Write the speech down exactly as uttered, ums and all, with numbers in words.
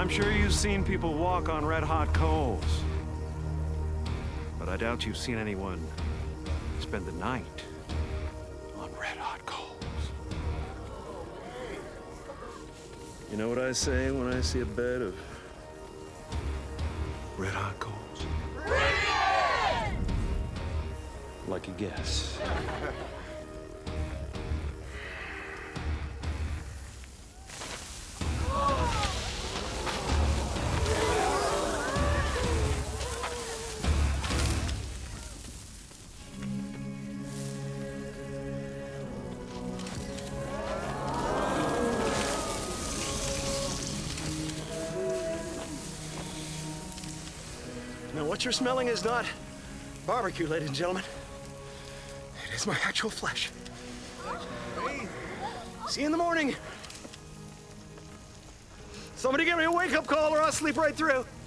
sure you've seen people walk on red-hot coals. But I doubt you've seen anyone spend the night on red-hot coals. You know what I say when I see a bed of red-hot coals? Bring it! Like a guess. Now, what you're smelling is not barbecue, ladies and gentlemen. It is my actual flesh. See you in the morning. Somebody give me a wake-up call or I'll sleep right through.